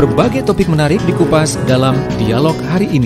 berbagai topik menarik dikupas dalam dialog hari ini.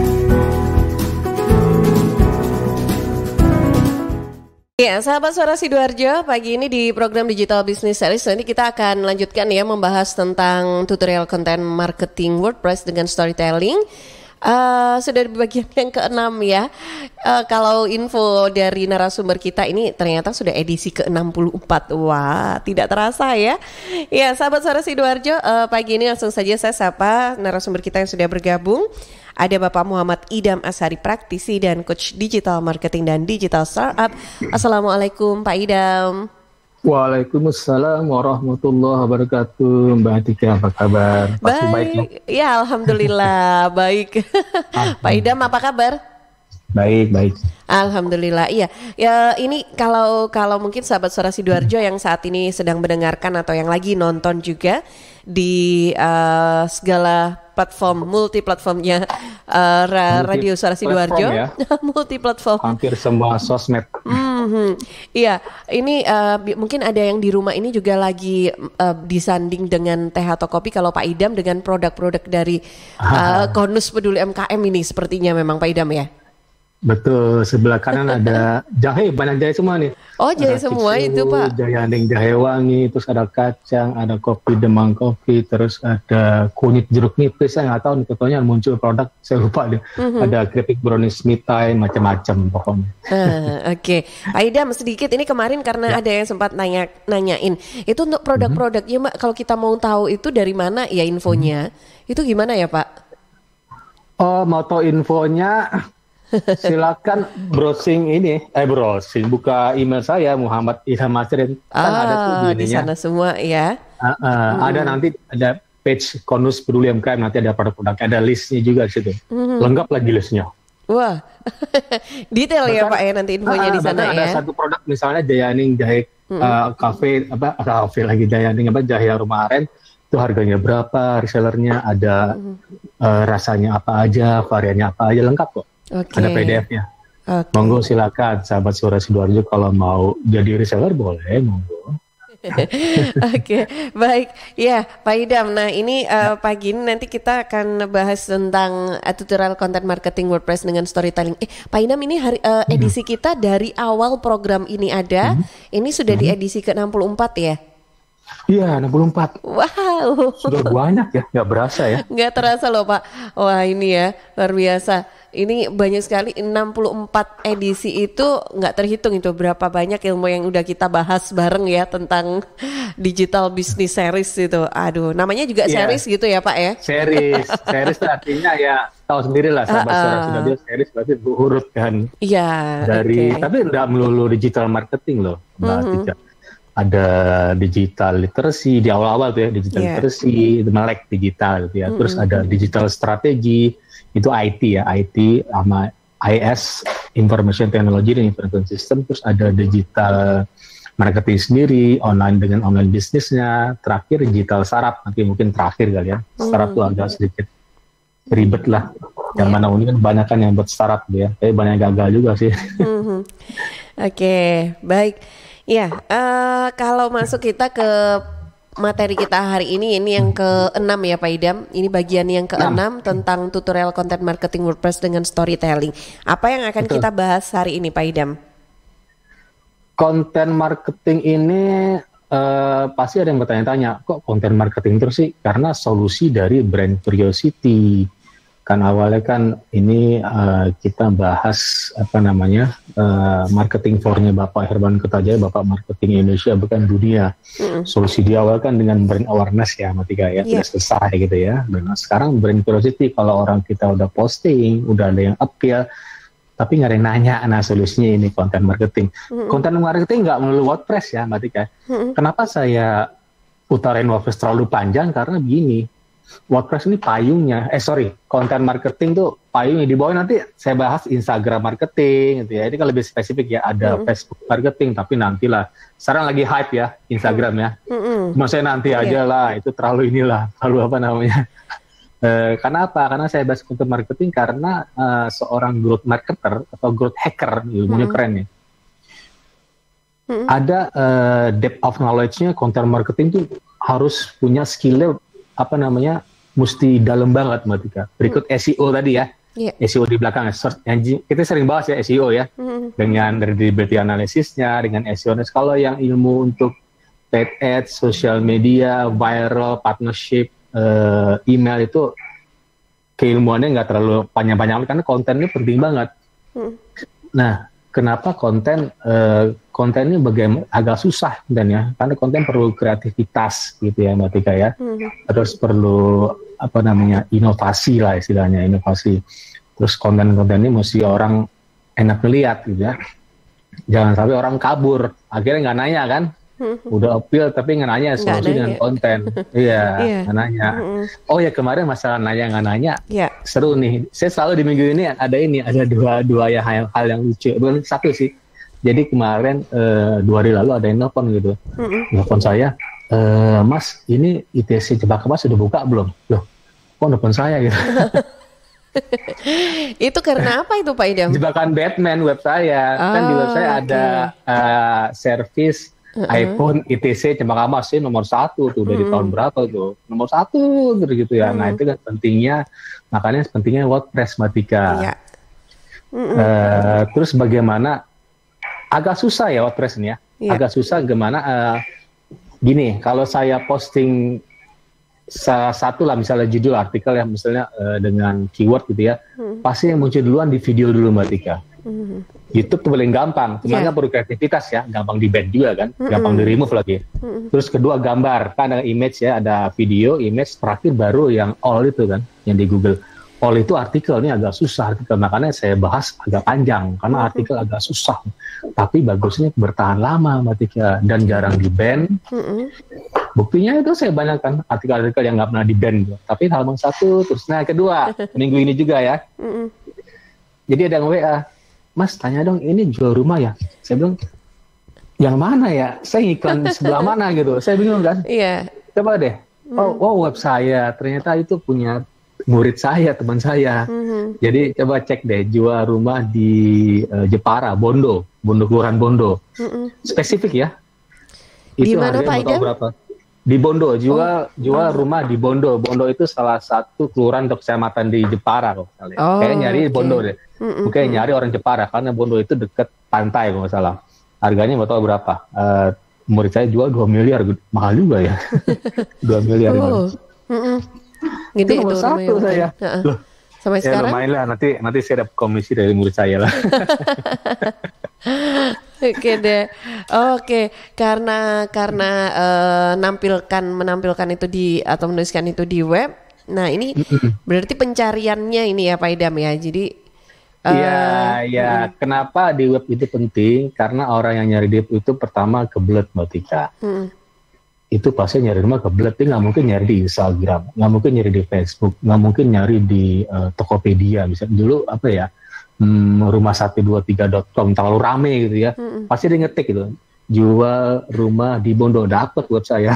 Ya, sahabat Suara Sidoarjo, pagi ini di program Digital Business Series nanti kita akan lanjutkan ya membahas tentang tutorial konten marketing WordPress dengan storytelling. Sudah di bagian yang ke-6 ya. Kalau info dari narasumber kita ini ternyata sudah edisi ke-64. Wah, tidak terasa ya. Ya, sahabat Suara Sidoarjo, pagi ini langsung saja saya sapa narasumber kita yang sudah bergabung. Ada Bapak Muhammad Idham Ashari, praktisi dan coach digital marketing dan digital startup. Assalamualaikum Pak Idham. Waalaikumsalam warahmatullahi wabarakatuh. Mbak Atika, apa kabar? Pasti baik ya? Alhamdulillah baik. Pak Idham, apa kabar? Baik. Alhamdulillah. Iya. Ya, ini kalau mungkin sahabat Suara Sidoarjo yang saat ini sedang mendengarkan atau yang lagi nonton juga di segala platform, multi-platformnya Radio Suara Sidoarjo, ya? Multi-platform. Hampir semua sosmed. Iya, ini mungkin ada yang di rumah ini juga lagi disanding dengan teh atau kopi. Kalau Pak Idham dengan produk-produk dari Konus Peduli MKM ini sepertinya memang Pak Idham ya? Betul, sebelah kanan ada jahe, banyak jahe semua nih. Oh, jahe semua itu Pak? Jahe aning, jahe wangi, terus ada kacang, ada kopi Demang Kopi, terus ada kunyit jeruk nipis. Saya nggak tahu nih, contohnya muncul produk, saya lupa deh. Ada keripik brownies mitai, macam-macam pokoknya. Oke. Pak Idham, sedikit ini kemarin karena ada yang sempat nanyain, itu untuk produk-produknya Mbak, kalau kita mau tahu itu dari mana ya infonya, itu gimana ya Pak? Oh, mau tahu infonya? Silakan browsing buka email saya Muhammad Idham Ashari, kan ada tuh di sana semua ya. Ada nanti ada page Konus Peduli MKM, nanti ada produk-produknya, ada listnya juga di situ. Lengkap lagi listnya. Wah, detail ya Pak ya nanti infonya di sana ya. Ada satu produk misalnya Jayaning jahe kafe Jayaning jahe aroma aren, itu harganya berapa, resellernya ada, rasanya apa aja, variannya apa aja, lengkap kok. Ada PDF-nya. Monggo silakan sahabat Suara Sidoarjo, kalau mau jadi reseller boleh, monggo. Oke, baik. Ya, Pak Idham. Nah, ini pagi ini nanti kita akan bahas tentang tutorial content marketing WordPress dengan storytelling. Pak Idham, ini edisi kita dari awal program ini ada. Ini sudah di edisi ke-64 ya? Iya, 64. Wow. Sudah banyak ya, nggak berasa ya. Nggak terasa loh Pak. Wah, ini ya, luar biasa. Ini banyak sekali, 64 edisi itu nggak terhitung itu berapa banyak ilmu yang udah kita bahas bareng ya tentang digital business series itu. Aduh, namanya juga series gitu ya Pak ya? Series itu artinya ya tahu sendiri lah sahabat Suara Sidoarjo, series berarti berurut kan. Iya. Tapi nggak melulu digital marketing loh, Mbak Tika. Ada digital literacy di awal-awal tuh ya, digital literacy, melek digital gitu ya. Terus ada digital strategi, itu IT ya, IT sama IS, Information Technology dan Information System. Terus ada digital marketing sendiri, online dengan online bisnisnya. Terakhir digital startup, nanti mungkin terakhir kali ya. Startup tuh agak sedikit ribet lah. Yang mana ini kan banyak kan yang buat startup ya, tapi banyak gagal juga sih. Oke, baik. Ya, kalau masuk kita ke materi kita hari ini yang ke-6 ya Pak Idham. Ini bagian yang ke-6 tentang tutorial content marketing WordPress dengan storytelling. Apa yang akan kita bahas hari ini Pak Idham? Content marketing ini pasti ada yang bertanya-tanya, kok content marketing terus sih? Karena solusi dari brand curiosity. Kan awalnya kan ini kita bahas marketing for-nya Bapak Herman Kertajaya, Bapak Marketing Indonesia bukan dunia. Solusi di awal kan dengan brand awareness ya, Matika ya, sudah selesai gitu ya. Dan sekarang brand curiosity, kalau orang kita udah posting, udah ada yang appeal, tapi nggak ada yang nanya, nah solusinya ini content marketing. Content marketing nggak melulu WordPress ya, Matika. Kenapa saya utarain WordPress terlalu panjang? Karena begini, WordPress ini payungnya, content marketing tuh payungnya. Di bawah nanti saya bahas Instagram marketing gitu ya. Ini kan lebih spesifik ya, ada Facebook marketing, tapi nantilah. Sekarang lagi hype ya Instagram ya. Maksudnya nanti aja lah, itu terlalu karena apa? Karena saya bahas content marketing karena seorang growth marketer atau growth hacker, ilmunya keren ya. Ada depth of knowledge-nya, content marketing tuh harus punya skill-nya mesti dalam banget Mbak Tika. Berikut SEO tadi ya. SEO di belakang, search engine, kita sering bahas ya SEO ya, dengan readability analisisnya, dengan SEO. Kalau yang ilmu untuk paid ads, social media, viral, partnership, email itu keilmuannya nggak terlalu panjang-panjang karena kontennya penting banget. Nah, kenapa konten ini agak susah dan ya, karena konten perlu kreativitas gitu ya Mbak Tika ya, terus perlu inovasi lah istilahnya, inovasi. Terus konten-konten ini mesti orang enak ngeliat gitu ya, jangan sampai orang kabur akhirnya nggak nanya kan, udah appeal tapi nggak nanya solusi dengan konten. Iya, nggak nanya. Oh ya, kemarin masalah nanya nggak nanya, seru nih. Saya selalu di minggu ini ada dua ya hal yang lucu, bukan satu sih. Jadi kemarin 2 hari lalu ada yang nelfon gitu, nelfon saya, Mas ini ITC Cempaka Mas sudah buka belum? Loh, kok nelfon saya gitu? Itu karena apa itu Pak Idam? Jebakan Batman web saya. Kan di web saya ada servis iPhone ITC Cempaka Mas nomor 1 tuh dari tahun berapa tuh? Nomor 1 gitu ya. Nah itu kan makanya pentingnya WordPress Mbak Tika. Terus bagaimana? Agak susah ya WordPress ini ya. Agak susah gimana? Gini, kalau saya posting satu lah misalnya judul artikel ya misalnya dengan keyword gitu ya, pasti yang muncul duluan di video dulu Mbak Tika. YouTube tuh paling gampang, cuma nggak perlu kreativitas ya, gampang di ban juga kan, gampang di remove lagi. Terus kedua gambar, kan ada image ya, ada video, image, terakhir baru yang all itu kan, yang di Google. All itu artikel, ini agak susah artikel, makanya saya bahas agak panjang karena artikel agak susah. Tapi bagusnya bertahan lama Mbak Tika dan jarang di ban. Buktinya itu saya banyak kan artikel-artikel yang nggak pernah di ban, tapi halaman 1 terus. Nah kedua minggu ini juga ya. Jadi ada yang WA, Mas tanya dong ini jual rumah ya? Saya bilang yang mana ya? Saya iklan sebelah mana gitu? Saya bingung kan? Coba deh. Oh web saya ternyata itu punya murid saya, teman saya. Jadi coba cek deh, jual rumah di Jepara, Bondo, Kelurahan Bondo. Spesifik ya. Di mana Pak Idam? Di Bondo, jual rumah di Bondo. Bondo itu salah satu kelurahan atau kecamatan di Jepara kok misalnya. Kayaknya nyari Bondo deh. Mungkin nyari orang Jepara karena Bondo itu dekat pantai kalau nggak salah. Harganya nggak tahu berapa. Murid saya jual 2 miliar, mahal juga ya. 2 miliar. Gede itu nomor 1 saya. Loh, sampai sekarang? Lumayan lah, nanti saya dapat komisi dari murid saya lah. Oke deh. Oke, karena menampilkan itu atau menuliskan itu di web. Nah, ini berarti pencariannya ini ya Pak Idam ya. Jadi kenapa di web itu penting? Karena orang yang nyari di web itu pertama kebelet Mbak Tika. Itu pasti nyari rumah kebelet, dia nggak mungkin nyari di Instagram, nggak mungkin nyari di Facebook, nggak mungkin nyari di Tokopedia. Misalnya dulu rumah123.com terlalu rame gitu ya, pasti dia ngetik gitu, jual rumah di Bondo, dapat web saya.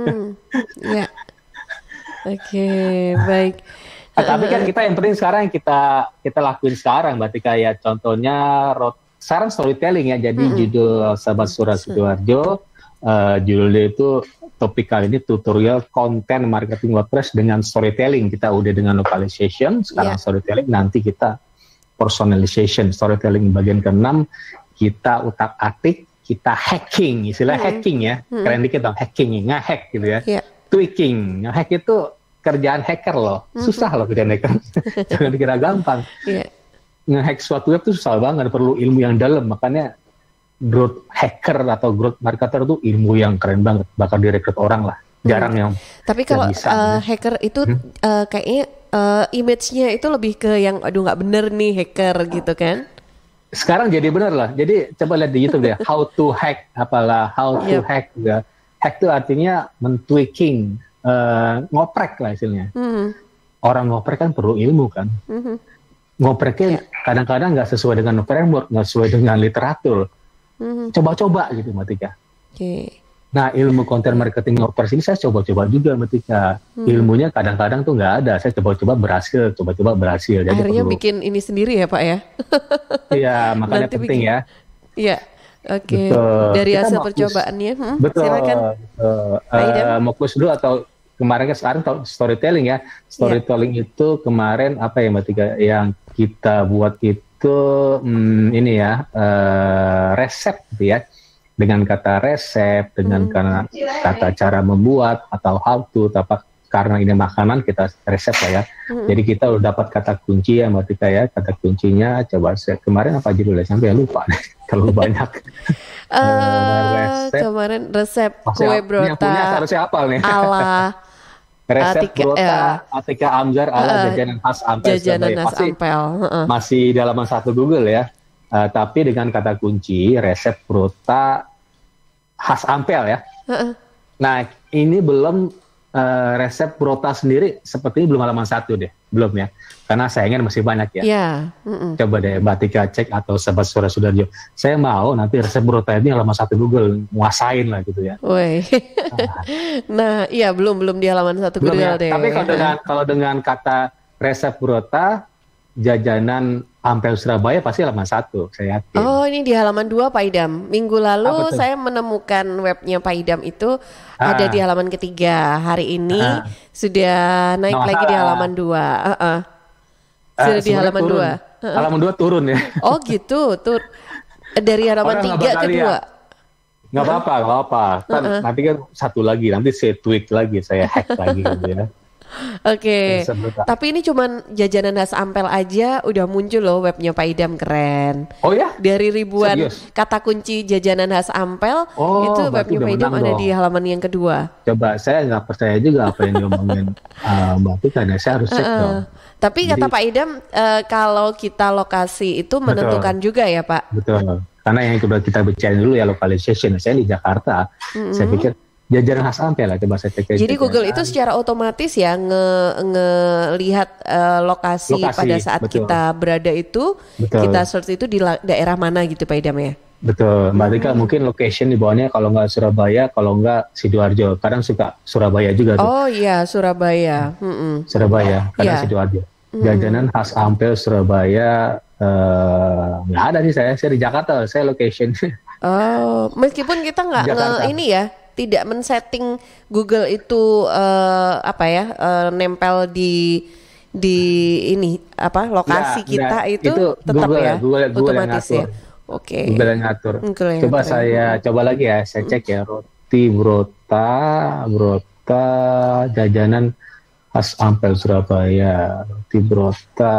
Oke, baik. Tapi kan kita yang penting sekarang yang kita lakuin sekarang, berarti kayak contohnya sekarang storytelling ya, jadi judul Sahabat Suara Sidoarjo, judulnya itu topik kali ini tutorial konten marketing WordPress dengan storytelling. Kita udah dengan localization, sekarang storytelling, nanti kita personalization. Storytelling bagian ke-6 kita utak-atik, kita hacking, istilah hacking ya, keren dikit dong, hacking, nge-hack gitu ya, tweaking. Nge-hack itu kerjaan hacker loh, susah loh kerjaan hacker, jangan dikira gampang. Nge-hack suatu web itu susah banget, perlu ilmu yang dalam, makanya growth hacker atau growth marketer itu ilmu yang keren banget, bakal direkrut orang lah, jarang yang. Tapi kalau hacker itu kayaknya image-nya itu lebih ke yang aduh nggak bener nih hacker gitu kan? Sekarang jadi bener lah, jadi coba lihat di YouTube deh, how to hack hack ya. Hack itu artinya men-tweaking, ngoprek lah istilahnya. Orang ngoprek kan perlu ilmu kan. Ngopreknya kadang-kadang nggak sesuai dengan framework, nggak sesuai dengan literatur. Coba-coba gitu Mbak Tika. Nah ilmu konten marketing WordPress ini saya coba-coba juga Mbak Tika. Ilmunya kadang-kadang tuh nggak ada. Saya coba-coba berhasil. Jadi akhirnya bikin ini sendiri ya Pak ya? Iya makanya nanti penting ya. Iya. Oke. Dari hasil percobaannya. Betul. Silakan. Mau close dulu atau kemarin kan sekarang storytelling ya. Storytelling itu kemarin apa ya Mbak Tika yang kita buat itu ini ya resep gitu ya. Dengan kata resep, dengan kata cara membuat atau how to, karena ini makanan kita resep lah ya. Jadi kita udah dapat kata kunci ya Mbak Tika ya. Kata kuncinya coba kemarin apa judulnya sampai lupa kalau banyak. Kemarin resep kue brota harusnya hafal nih. ala resep brota Atika Amjar ala jajanan khas Ampel. Jajanan khas Ampel. Masih di halaman 1 Google ya. Tapi dengan kata kunci resep brota khas Ampel ya. Nah ini belum resep brota sendiri sepertinya belum halaman 1 deh, belum ya, karena sayangnya masih banyak ya. Coba deh Mbak Tika cek atau sahabat Suara Sudarjo, saya mau nanti resep brota ini halaman 1 Google nguasain lah gitu ya. Nah iya belum di halaman 1 Google ya. Deh. Tapi kalau dengan kata resep brota jajanan Ampel Surabaya pasti halaman 1, saya yakin. Oh ini di halaman 2 Pak Idam. Minggu lalu saya menemukan webnya Pak Idam itu ada di halaman 3. Hari ini sudah naik lagi di halaman 2. Sudah di halaman 2. Halaman 2 turun ya. Oh gitu, dari halaman 3 ke 2. Nggak apa-apa. Nanti kan satu lagi, nanti saya tweak lagi, saya hack lagi gitu ya. Oke. Tapi ini cuman jajanan khas Ampel aja udah muncul loh webnya Pak Idam, keren. Oh ya? Dari ribuan kata kunci jajanan khas Ampel, itu webnya Pak Idam ada di halaman yang kedua. Coba, saya nggak percaya juga apa yang diomongin Mbak Tika, saya harus cek dong. Tapi kata Pak Idam kalau kita lokasi itu menentukan juga ya Pak? Betul. Karena yang kita bicarain dulu ya localization. Saya di Jakarta, saya pikir jajanan khas Ampel lah, coba saya cek. Jadi Google itu secara otomatis ya ngelihat lokasi pada saat kita berada itu, kita search itu di daerah mana gitu Pak Idam ya? Betul, Mbak Tika mungkin location di bawahnya kalau nggak Surabaya, kalau nggak Sidoarjo. Kadang suka Surabaya juga tuh. Oh iya Surabaya. Surabaya, kadang Sidoarjo. Jajanan khas Ampel Surabaya nggak ada nih saya di Jakarta, saya location. Oh, meskipun kita nggak ini ya. Tidak men-setting Google itu nempel di ini lokasi kita itu tetap Google, ya Google otomatis ya. Oke. Google yang ngatur. Coba saya coba lagi ya, saya cek ya roti brota jajanan khas Ampel Surabaya, roti brota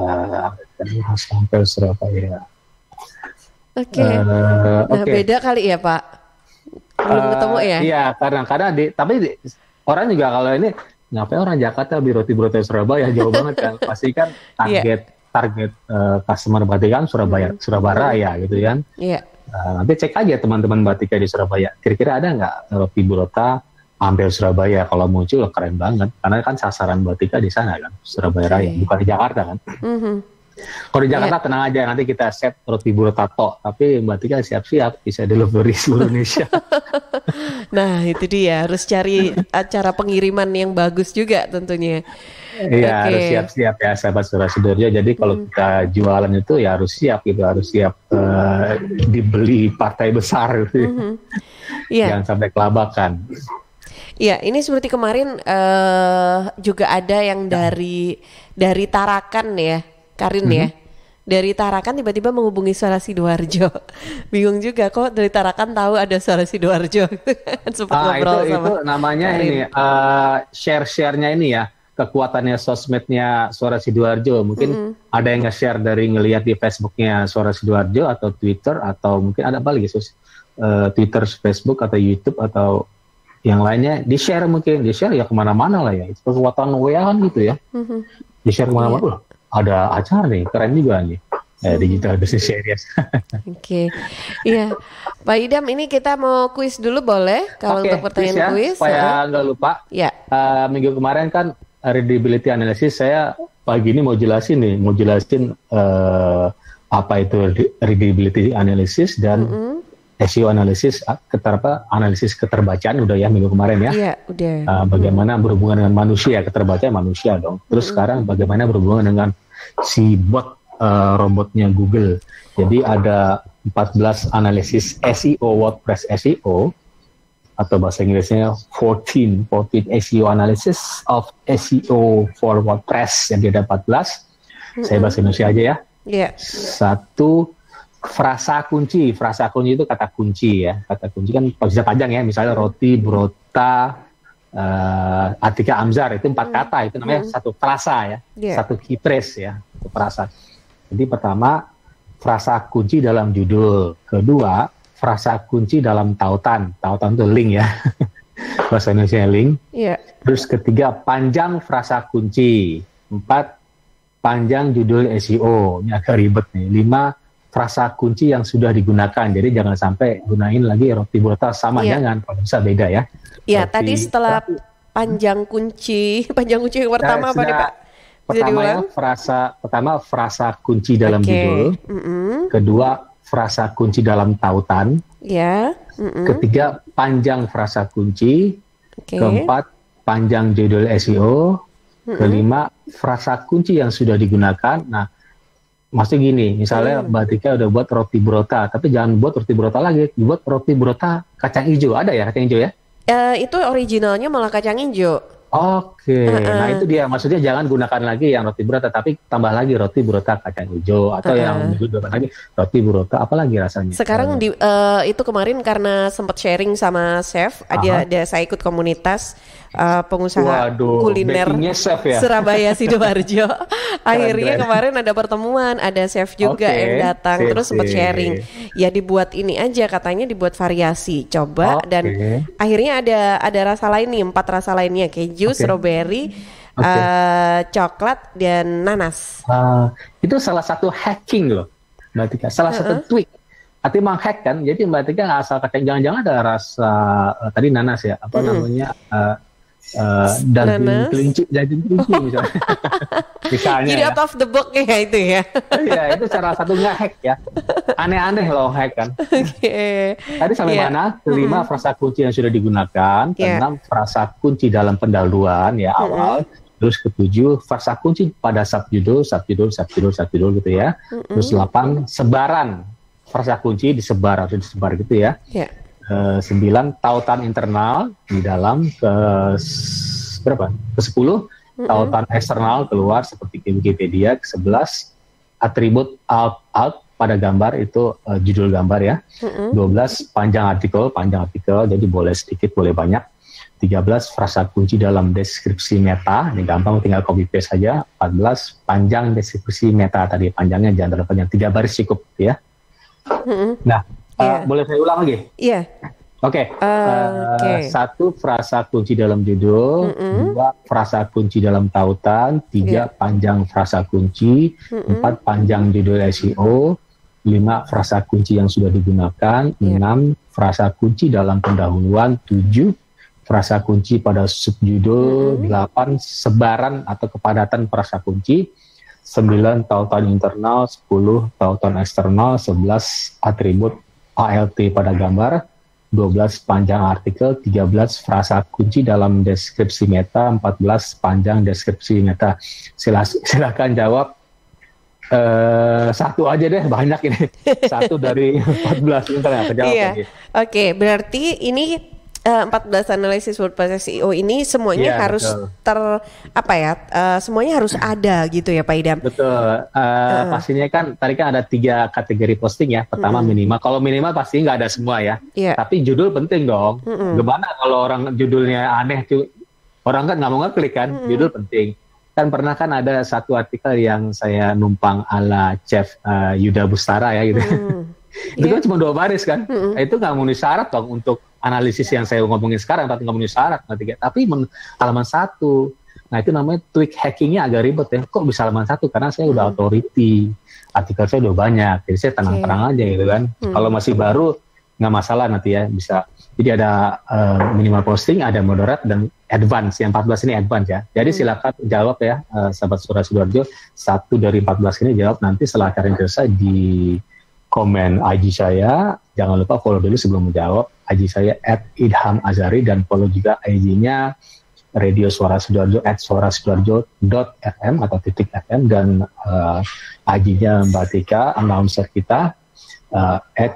khas Ampel Surabaya. Oke. Beda kali ya Pak. Belum ketemu ya? Iya, kadang-kadang orang juga kalau ini ngapain orang Jakarta beli roti brota Surabaya, jauh banget kan. Pasti kan target customer Mbak Tika kan Surabaya Raya gitu kan. Iya. Nanti cek aja teman-teman Mbak Tika di Surabaya, kira-kira ada nggak roti brota Ampel Surabaya? Kalau muncul keren banget, karena kan sasaran Mbak Tika di sana kan, Surabaya Raya, bukan di Jakarta kan. Kalau di Jakarta tenang aja, nanti kita set roti brota tok, tapi Mbak Tika siap-siap bisa delivery seluruh Indonesia. Nah itu dia, harus cari acara pengiriman yang bagus juga tentunya. Iya harus siap-siap ya sahabat Suara Sudarjo. Jadi kalau kita jualan itu ya harus siap gitu, harus siap dibeli partai besar gitu. Jangan sampai kelabakan. Iya, ini seperti kemarin juga ada yang dari Tarakan ya. Karin ya, dari Tarakan tiba-tiba menghubungi Suara Sidoarjo. Bingung juga kok dari Tarakan tahu ada Suara Sidoarjo. Sempat ngobrol sama itu namanya Karin. Ini share-nya ini ya, kekuatannya sosmednya Suara Sidoarjo. Mungkin ada yang nge-share dari ngelihat di Facebooknya Suara Sidoarjo atau Twitter, atau mungkin ada apa lagi Twitter, Facebook atau YouTube atau yang lainnya di-share, mungkin di-share ya kemana-mana lah ya. Itu kekuatan WA kan gitu ya, di-share kemana-mana. Ada acara nih, keren juga nih. Digital Business Series. Oke. Iya. Pak Idam, ini kita mau kuis dulu boleh? Kalau untuk pertanyaan kuis. Supaya nggak lupa. Ya. Minggu kemarin kan readability analysis, saya pagi ini mau jelasin apa itu readability analysis dan SEO analysis, analisis keterbacaan udah ya minggu kemarin ya. Iya, udah. Bagaimana berhubungan dengan manusia, keterbacaan manusia dong. Terus sekarang bagaimana berhubungan dengan si bot robotnya Google. Jadi ada 14 analisis SEO, WordPress SEO atau bahasa Inggrisnya 14 SEO analysis of SEO for WordPress, yang dia ada 14. Saya bahasa Indonesia aja ya. Satu, frasa kunci. Frasa kunci itu kata kunci ya. Kata kunci kan bisa panjang ya, misalnya roti, brota, Atika Amzar, itu 4 kata, itu namanya satu frasa ya. Satu key phrase ya, satu frasa. Jadi pertama, frasa kunci dalam judul. Kedua, frasa kunci dalam tautan. Tautan itu link ya. Bahasa Indonesia link. Terus ketiga, panjang frasa kunci. 4, panjang judul SEO. Ini agak ribet nih. 5, frasa kunci yang sudah digunakan. Jadi jangan sampai gunain lagi roti brota sama, jangan. Kalau bisa beda ya. Iya, tadi setelah panjang kunci yang pertama apa nih Pak? Pertama frasa kunci dalam judul. Kedua, frasa kunci dalam tautan. Ketiga, panjang frasa kunci. Keempat, panjang judul SEO. Kelima, frasa kunci yang sudah digunakan. Nah, maksudnya gini, misalnya Mbak Tika udah buat roti brota, tapi jangan buat roti brota lagi, buat roti brota kacang hijau. Ada ya kacang hijau ya? Itu originalnya malah kacang hijau. Oke. Nah itu dia, maksudnya jangan gunakan lagi yang roti brota, tapi tambah lagi roti brota kacang hijau, atau yang gunakan lagi roti brota apa lagi rasanya. Sekarang itu kemarin karena sempat sharing sama chef, ada saya ikut komunitas pengusaha kuliner chef ya? Surabaya Sidoarjo. Akhirnya kemarin ada pertemuan, ada chef juga yang datang, terus sempat sharing. Ya dibuat ini aja, katanya dibuat variasi, coba dan akhirnya ada rasa lain nih, 4 rasa lainnya, keju, strawberry, coklat dan nanas. Itu salah satu hacking loh, Mbak Tika. Salah satu tweak. Artinya menghack kan. Jadi Mbak Tika nggak asal kacang, jangan-jangan ada rasa tadi nanas ya, apa namanya? Daging kelinci misalnya. Misalnya jadi out of the box ya itu ya. Iya, itu salah satu nge-hack ya. Aneh-aneh loh hack kan. Tadi sampai mana? Kelima, frasa kunci yang sudah digunakan. Keenam, frasa kunci dalam pendahuluan ya awal. Terus ketujuh, frasa kunci pada subjudul gitu ya. Terus 8, sebaran frasa kunci harus disebar gitu ya. 9, tautan internal di dalam. Ke 10, tautan eksternal keluar seperti Wikipedia. Ke 11, atribut alt pada gambar itu judul gambar ya. 12, panjang artikel, jadi boleh sedikit boleh banyak. 13, frasa kunci dalam deskripsi meta, ini gampang tinggal copy paste saja. 14, panjang deskripsi meta, tadi panjangnya jangan terlalu panjang, 3 baris cukup ya. Nah, boleh saya ulang lagi? Iya. Oke. 1, frasa kunci dalam judul. 2, frasa kunci dalam tautan. 3, panjang frasa kunci. 4, panjang judul SEO. 5, frasa kunci yang sudah digunakan. 6, frasa kunci dalam pendahuluan. 7, frasa kunci pada subjudul. 8, sebaran atau kepadatan frasa kunci. 9, tautan internal. 10, tautan eksternal. 11, atribut ALT pada gambar. 12, panjang artikel. 13, frasa kunci dalam deskripsi meta. 14, panjang deskripsi meta. Silakan jawab. 1 aja deh, banyak ini. 1 dari 14. Oke, berarti ini 14 analisis WordPress SEO ini semuanya harus semuanya harus ada gitu ya Pak Idam. Betul. Pastinya kan tadi kan ada 3 kategori posting ya. Pertama minimal. Kalau minimal pasti nggak ada semua ya. Tapi judul penting dong. Gimana kalau orang judulnya aneh, orang kan nggak mau ngeklik kan. Judul penting. Kan pernah kan ada satu artikel yang saya numpang ala Chef Yuda Bustara ya gitu. Itu kan cuma 2 baris kan. Itu nggak memenuhi syarat dong untuk analisis yang saya ngomongin sekarang, tapi nggak memenuhi syarat. Tapi halaman 1. Nah itu namanya tweak hackingnya agak ribet ya. Kok bisa halaman 1? Karena saya udah authority, artikel saya udah banyak, jadi saya tenang-tenang aja gitu kan. Kalau masih baru nggak masalah nanti ya bisa. Jadi ada minimal posting, ada moderate dan advance. Yang 14 ini advance ya. Jadi silakan jawab ya, sahabat Suara Sidoarjo. 1 dari 14 ini jawab nanti setelah acara ini selesai di komen IG saya. Jangan lupa follow dulu sebelum menjawab. IG saya @idhamazari dan follow juga IG-nya Radio Suara Sidoarjo @suarasidoarjo.fm atau .fm dan IG-nya Mbak Tika, announcer kita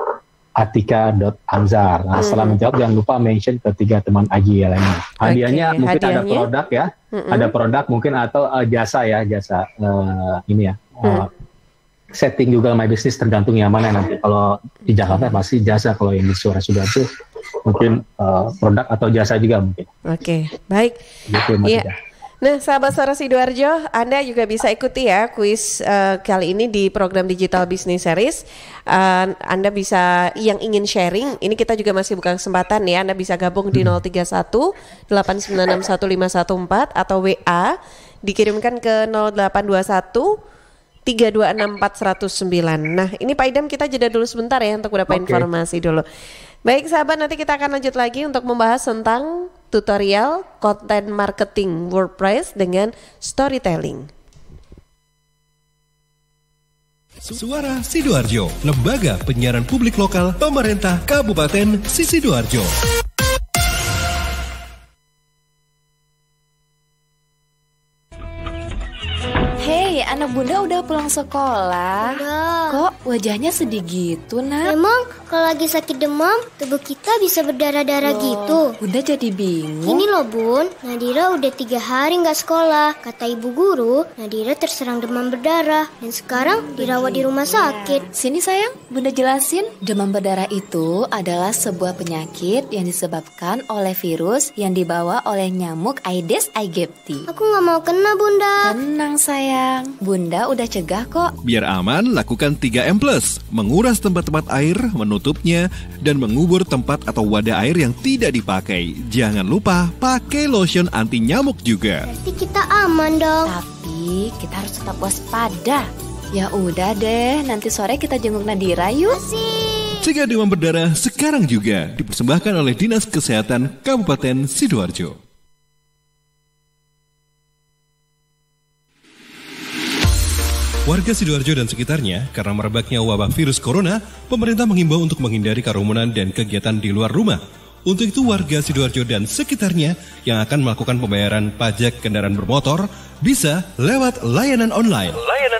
@atika.anzar. Nah, setelah menjawab jangan lupa mention ke 3 teman Aji ya lainnya. Hadiahnya mungkin ada produk ya, ada produk mungkin atau jasa ini ya. Setting juga My Business tergantung yang mana nanti. Kalau di Jakarta pasti jasa, kalau yang di Suara Sidoarjo mungkin produk atau jasa juga mungkin. Oke, baik. Gitu, ya. Nah, sahabat Suara Sidoarjo, Anda juga bisa ikuti ya kuis kali ini di program Digital Business Series. Anda bisa yang ingin sharing, ini kita juga masih buka kesempatan ya. Anda bisa gabung di 031 896 1514 atau WA dikirimkan ke 0821 3264109. Nah, ini Pak Idam, kita jeda dulu sebentar ya untuk beberapa informasi dulu. Baik sahabat, nanti kita akan lanjut lagi untuk membahas tentang tutorial konten marketing WordPress dengan storytelling. Suara Sidoarjo, lembaga penyiaran publik lokal pemerintah Kabupaten Sidoarjo. Hei, anak bunda udah pulang sekolah. Udah. Kok wajahnya sedih gitu, nak? Memang kalau lagi sakit demam, tubuh kita bisa berdarah-darah gitu. Bunda jadi bingung. Ini loh bun, Nadira udah 3 hari nggak sekolah. Kata ibu guru, Nadira terserang demam berdarah dan sekarang dirawat di rumah sakit. Sini sayang, bunda jelasin. Demam berdarah itu adalah sebuah penyakit yang disebabkan oleh virus yang dibawa oleh nyamuk Aedes aegypti. Aku nggak mau kena bunda. Tenang sayang, bunda udah cegah kok. Biar aman, lakukan 3M+. Menguras tempat-tempat air, menutupnya, dan mengubur tempat atau wadah air yang tidak dipakai. Jangan lupa pakai lotion anti nyamuk juga. Berarti kita aman dong. Tapi kita harus tetap waspada. Ya udah deh, nanti sore kita jenguk Nadira yuk. Cegah demam berdarah sekarang juga. Dipersembahkan oleh Dinas Kesehatan Kabupaten Sidoarjo. Warga Sidoarjo dan sekitarnya, karena merebaknya wabah virus corona, pemerintah menghimbau untuk menghindari kerumunan dan kegiatan di luar rumah. Untuk itu, warga Sidoarjo dan sekitarnya yang akan melakukan pembayaran pajak kendaraan bermotor bisa lewat layanan online.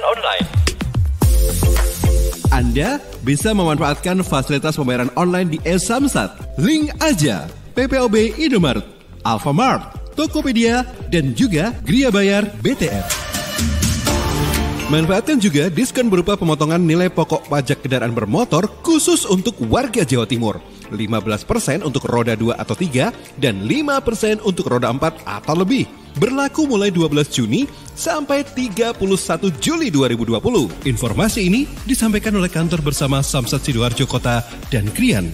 Anda bisa memanfaatkan fasilitas pembayaran online di e-Samsat, Link Aja, PPOB Indomaret, Alfamart, Tokopedia, dan juga Gria Bayar BTR. Manfaatkan juga diskon berupa pemotongan nilai pokok pajak kendaraan bermotor khusus untuk warga Jawa Timur. 15% untuk roda 2 atau 3 dan 5% untuk roda 4 atau lebih. Berlaku mulai 12 Juni sampai 31 Juli 2020. Informasi ini disampaikan oleh kantor bersama Samsat Sidoarjo Kota dan Krian.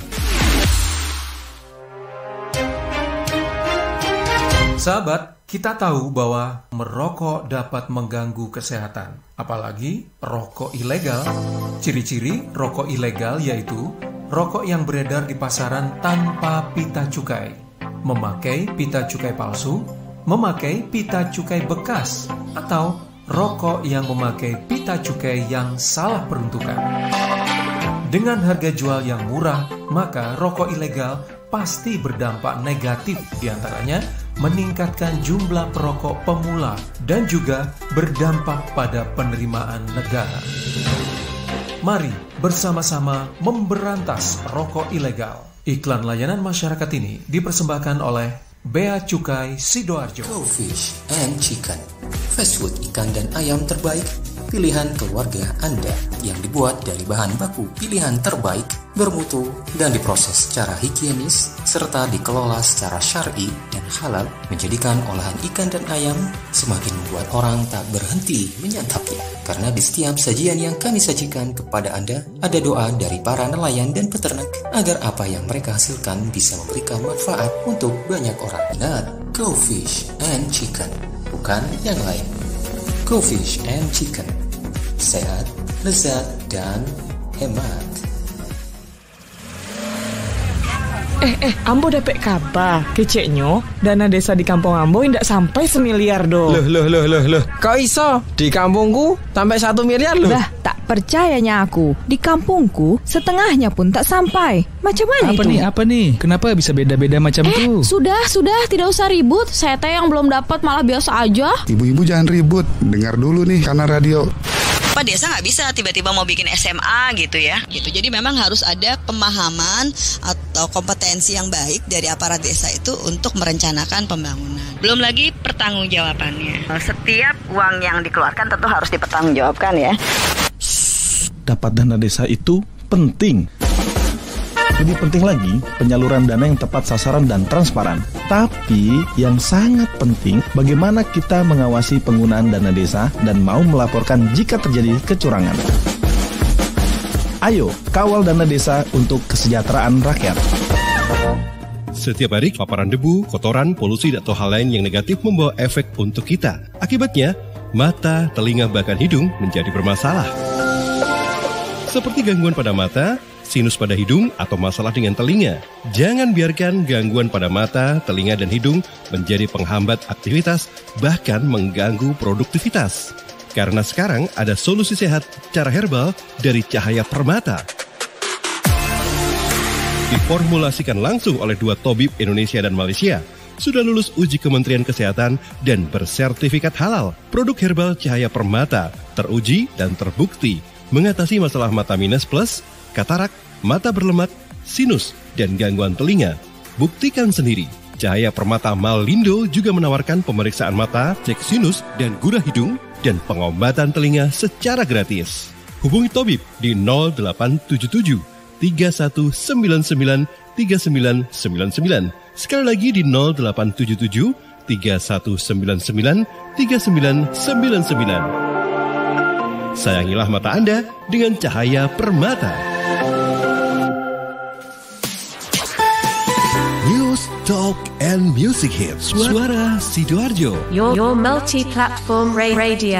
Sahabat, kita tahu bahwa merokok dapat mengganggu kesehatan, apalagi rokok ilegal. Ciri-ciri rokok ilegal yaitu rokok yang beredar di pasaran tanpa pita cukai, memakai pita cukai palsu, memakai pita cukai bekas, atau rokok yang memakai pita cukai yang salah peruntukan. Dengan harga jual yang murah, maka rokok ilegal pasti berdampak negatif, diantaranya meningkatkan jumlah perokok pemula dan juga berdampak pada penerimaan negara. Mari bersama-sama memberantas rokok ilegal. Iklan layanan masyarakat ini dipersembahkan oleh Bea Cukai Sidoarjo. Fish and Chicken, fast food ikan dan ayam terbaik, pilihan keluarga Anda yang dibuat dari bahan baku pilihan terbaik, bermutu dan diproses secara higienis serta dikelola secara syar'i dan halal, menjadikan olahan ikan dan ayam semakin membuat orang tak berhenti menyantapnya. Karena di setiap sajian yang kami sajikan kepada Anda ada doa dari para nelayan dan peternak agar apa yang mereka hasilkan bisa memberikan manfaat untuk banyak orang. Ingat, Go Fish and Chicken, bukan yang lain. Go Fish and Chicken, sehat, lezat, dan hemat. Ambo dapat kabar, keceknya dana desa di kampung Ambo tidak sampai 1 miliar do. Loh. Kau iso? Di kampungku sampai 1 miliar loh. Lah, tak percayanya aku. Di kampungku setengahnya pun tak sampai. Macam mana itu? Apa nih? Kenapa bisa beda-beda macam itu? Sudah, tidak usah ribut. Saya teh yang belum dapat malah biasa aja. Ibu-ibu jangan ribut. Dengar dulu nih karena radio. Bapak desa nggak bisa tiba-tiba mau bikin SMA gitu ya. Gitu. Jadi memang harus ada pemahaman atau kompetensi yang baik dari aparat desa itu untuk merencanakan pembangunan. Belum lagi pertanggungjawabannya. Setiap uang yang dikeluarkan tentu harus dipertanggungjawabkan ya. Dapat dana desa itu penting. Lebih penting lagi, penyaluran dana yang tepat sasaran dan transparan. Tapi yang sangat penting, bagaimana kita mengawasi penggunaan dana desa dan mau melaporkan jika terjadi kecurangan. Ayo, kawal dana desa untuk kesejahteraan rakyat. Setiap hari, paparan debu, kotoran, polusi, atau hal lain yang negatif membawa efek untuk kita. Akibatnya, mata, telinga, bahkan hidung menjadi bermasalah. Seperti gangguan pada mata, sinus pada hidung, atau masalah dengan telinga. Jangan biarkan gangguan pada mata, telinga, dan hidung menjadi penghambat aktivitas, bahkan mengganggu produktivitas. Karena sekarang ada solusi sehat cara herbal dari Cahaya Permata. Diformulasikan langsung oleh 2 tabib Indonesia dan Malaysia. Sudah lulus uji Kementerian Kesehatan dan bersertifikat halal. Produk herbal Cahaya Permata teruji dan terbukti mengatasi masalah mata minus plus, katarak, mata berlemak, sinus, dan gangguan telinga. Buktikan sendiri. Cahaya Permata Malindo juga menawarkan pemeriksaan mata, cek sinus, dan gurah hidung, dan pengobatan telinga secara gratis. Hubungi tabib di 0877 3199 3999. Sekali lagi di 0877 3199 3999. Sayangilah mata Anda dengan Cahaya Permata. News, Talk, and Music Hits. Suara Sidoarjo. Your multi-platform radio.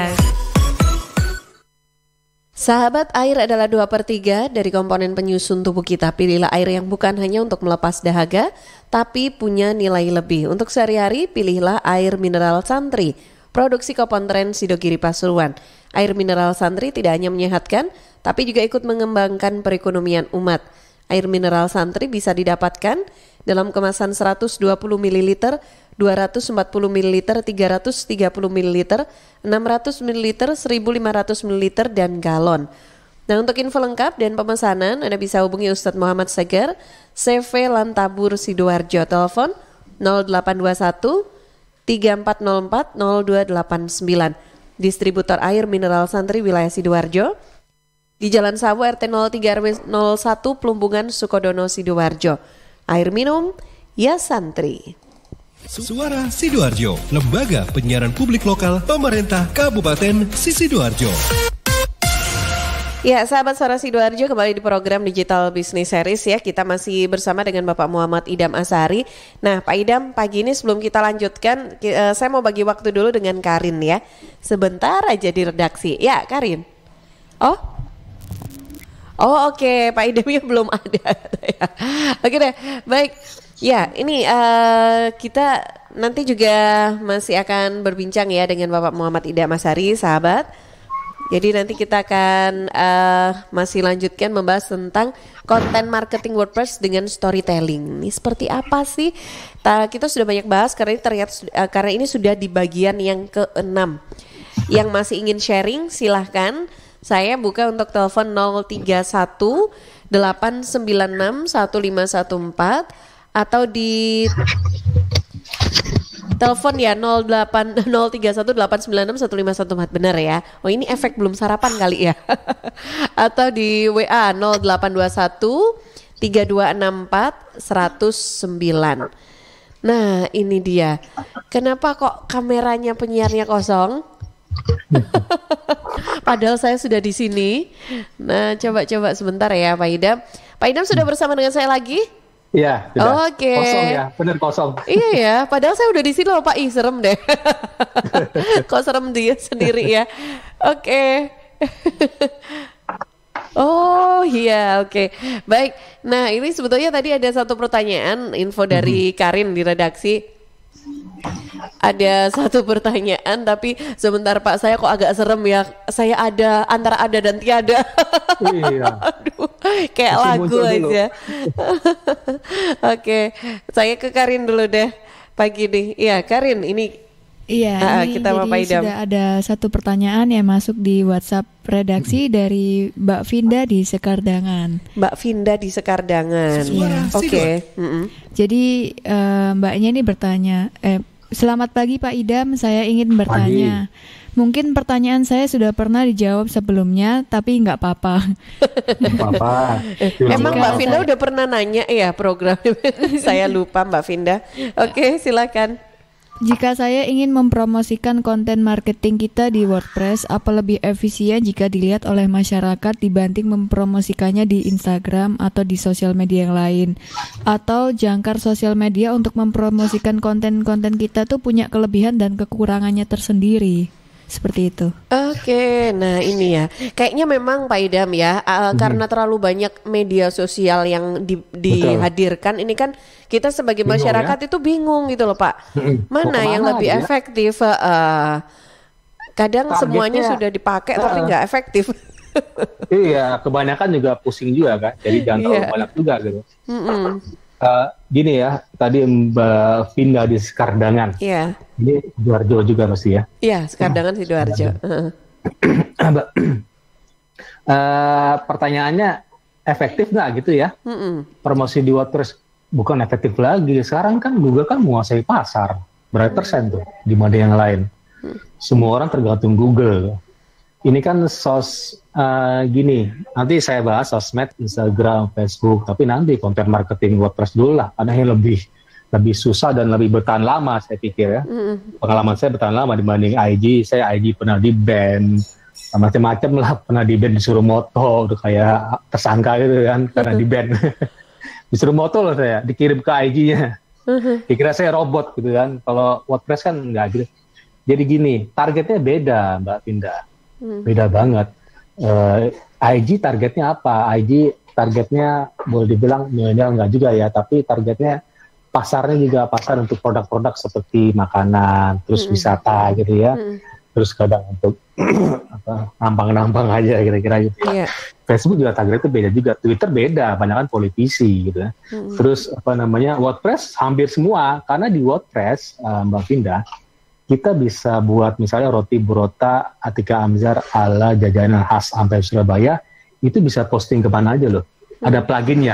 Sahabat, air adalah 2/3 dari komponen penyusun tubuh kita. Pilihlah air yang bukan hanya untuk melepas dahaga, tapi punya nilai lebih. Untuk sehari-hari, pilihlah air mineral Santri. Produksi Kopontren Sidogiri Pasuruan. Air mineral Santri tidak hanya menyehatkan, tapi juga ikut mengembangkan perekonomian umat. Air mineral Santri bisa didapatkan dalam kemasan 120 ml, 240 ml, 330 ml, 600 ml, 1500 ml, dan galon. Nah, untuk info lengkap dan pemesanan, Anda bisa hubungi Ustadz Muhammad Segar, CV Lantabur Sidoarjo, telepon 0821 3404 0289. Distributor air mineral Santri wilayah Sidoarjo di Jalan Sawo RT 03 RW 01 Plumbungan Sukodono Sidoarjo. Air minum ya Santri. Suara Sidoarjo, lembaga penyiaran publik lokal pemerintah Kabupaten Sidoarjo. Ya, sahabat Suara Sidoarjo, kembali di program Digital Business Series ya. Kita masih bersama dengan Bapak Muhammad Idam Azhari. Nah, Pak Idam, pagi ini sebelum kita lanjutkan, saya mau bagi waktu dulu dengan Karin ya. Sebentar aja di redaksi. Ya, Karin. Oh, oke. Pak Idamnya belum ada. Oke deh, baik. Ya, ini kita nanti juga masih akan berbincang ya dengan Bapak Muhammad Idam Azhari, sahabat. Jadi nanti kita akan masih lanjutkan membahas tentang konten marketing WordPress dengan storytelling. Ini seperti apa sih? Kita sudah banyak bahas karena ini ternyata karena ini sudah di bagian yang ke-6. Yang masih ingin sharing silahkan. Saya buka untuk telepon 031 896 1514 atau di telepon ya 031 896 1514, benar ya. Oh, ini efek belum sarapan kali ya. Atau di WA 0821 3264 109. Nah, ini dia. Kenapa kok kameranya penyiarnya kosong? Padahal saya sudah di sini. Nah, coba sebentar ya Pak Idam. Pak Idam sudah bersama dengan saya lagi? Iya, sudah. Oke. Kosong ya, benar kosong. Iya ya, padahal saya udah di sini loh Pak. Ih, serem deh. Kok serem dia sendiri ya. Oke. Oh iya, oke. Baik, nah ini sebetulnya tadi ada satu pertanyaan, info dari Karin di redaksi. Ada satu pertanyaan, tapi sebentar Pak, saya kok agak serem ya. Saya ada, antara ada dan tiada. Iya. Aduh, kayak masih lagu aja. Oke, saya ke Karin dulu deh pagi ini. Iya Karin, ini Iya, ini kita Pak Idam. Sudah ada satu pertanyaan yang masuk di WhatsApp redaksi dari Mbak Vinda di Sekardangan. Mbak Vinda di Sekardangan. Iya. Oke. Jadi Mbaknya ini bertanya, selamat pagi Pak Idam, saya ingin bertanya. Mungkin pertanyaan saya sudah pernah dijawab sebelumnya, tapi nggak apa-apa. Emang Mbak Vinda udah pernah nanya ya program? Saya lupa Mbak Vinda. Oke, silakan. Jika saya ingin mempromosikan konten marketing kita di WordPress, apa lebih efisien jika dilihat oleh masyarakat dibanding mempromosikannya di Instagram atau di sosial media yang lain? Atau jangkar sosial media untuk mempromosikan konten-konten kita tuh punya kelebihan dan kekurangannya tersendiri? Seperti itu. Oke, nah ini ya. Kayaknya memang Pak Idam ya, karena terlalu banyak media sosial yang dihadirkan, ini kan kita sebagai masyarakat itu bingung gitu loh Pak. Mana yang lebih efektif? Kadang semuanya sudah dipakai tapi nggak efektif. Iya, kebanyakan juga pusing juga kan. Jadi jangan terlalu banyak juga gitu. Gini ya, tadi Mbak Vinda di Sekardangan. Iya. Ini Sidoarjo juga pasti ya? Iya, Sekardangan Sidoarjo. Pertanyaannya efektif nggak gitu ya? Promosi di WordPress bukan efektif lagi. Sekarang kan Google kan menguasai pasar berapa persen tuh dibanding yang lain. Semua orang tergantung Google. Ini kan gini, nanti saya bahas sosmed, Instagram, Facebook, tapi nanti konten marketing WordPress dulu lah, karena yang lebih susah dan lebih bertahan lama saya pikir ya. Pengalaman saya bertahan lama dibanding IG. Saya IG pernah di-ban, macam-macam lah, pernah di-ban disuruh moto, udah kayak tersangka gitu kan, karena di-ban. Disuruh moto loh saya, dikirim ke IG-nya. Dikira saya robot gitu kan, kalau WordPress kan enggak gitu. Jadi gini, targetnya beda Mbak Vinda. Beda banget. IG targetnya apa? IG targetnya boleh dibilang milenial enggak juga ya, tapi targetnya pasarnya juga pasar untuk produk-produk seperti makanan, terus wisata gitu ya. Terus kadang untuk nampang-nampang aja kira-kira gitu ya. Facebook juga targetnya beda juga, Twitter beda, banyak kan politisi gitu ya. Terus WordPress hampir semua, karena di WordPress Mbak Vinda, kita bisa buat misalnya roti burota Atika Amzar ala jajanan khas sampai Surabaya, itu bisa posting kemana aja loh. Ada pluginnya.